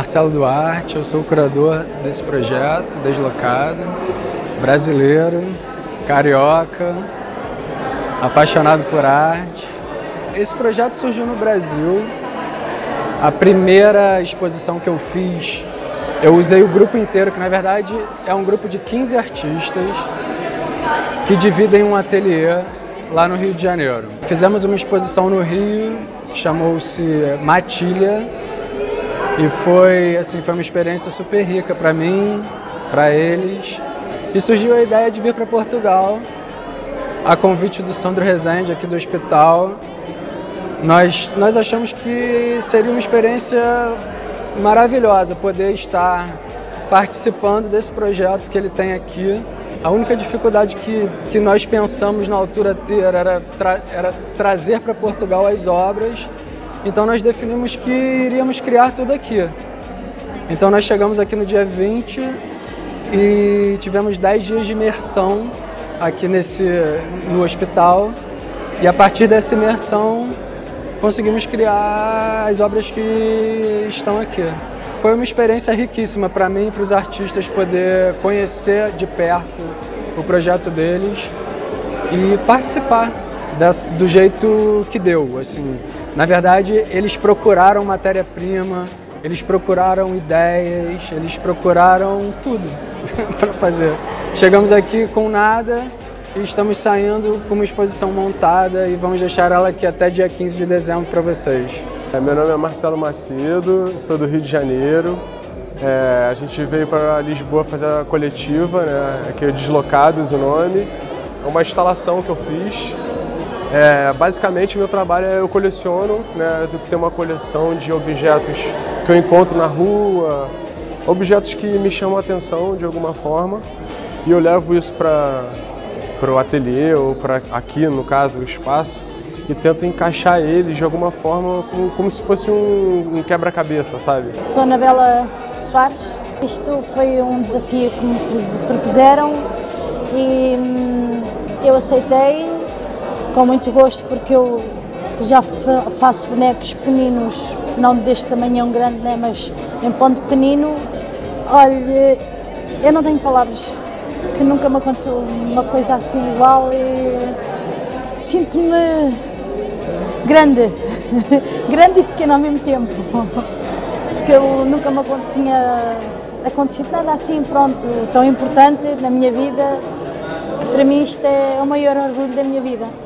Marcelo Duarte, eu sou o curador desse projeto, Deslocado, brasileiro, carioca, apaixonado por arte. Esse projeto surgiu no Brasil. A primeira exposição que eu fiz, eu usei o grupo inteiro, que na verdade é um grupo de 15 artistas que dividem um ateliê lá no Rio de Janeiro. Fizemos uma exposição no Rio, chamou-se Matilha, e foi uma experiência super rica para mim, para eles. E surgiu a ideia de vir para Portugal, a convite do Sandro Rezende, aqui do hospital. Nós achamos que seria uma experiência maravilhosa poder estar participando desse projeto que ele tem aqui. A única dificuldade que nós pensamos na altura era trazer para Portugal as obras. Então nós definimos que iríamos criar tudo aqui. Então nós chegamos aqui no dia 20 e tivemos 10 dias de imersão aqui no hospital. E a partir dessa imersão conseguimos criar as obras que estão aqui. Foi uma experiência riquíssima para mim e para os artistas poder conhecer de perto o projeto deles e participar do jeito que deu. Assim, na verdade, eles procuraram matéria-prima, eles procuraram ideias, eles procuraram tudo para fazer. Chegamos aqui com nada e estamos saindo com uma exposição montada e vamos deixar ela aqui até dia 15 de dezembro para vocês. Meu nome é Marcelo Macedo, sou do Rio de Janeiro. A gente veio para Lisboa fazer a coletiva, né? Aqui é Deslocados o nome. É uma instalação que eu fiz. Basicamente, meu trabalho eu coleciono, né? Eu tenho uma coleção de objetos que eu encontro na rua, objetos que me chamam a atenção de alguma forma, e eu levo isso para o ateliê ou para aqui, no caso, o espaço, e tento encaixar eles de alguma forma como se fosse um quebra-cabeça, sabe? Sou Anabela Soares. Isto foi um desafio que me propuseram e eu aceitei com muito gosto, porque eu já faço bonecos pequeninos, não deste tamanhão grande, né, mas em ponto pequenino. Olha, eu não tenho palavras, porque nunca me aconteceu uma coisa assim igual e sinto-me grande, grande e pequena ao mesmo tempo, porque eu nunca me tinha acontecido nada assim, pronto, tão importante na minha vida, que para mim isto é o maior orgulho da minha vida.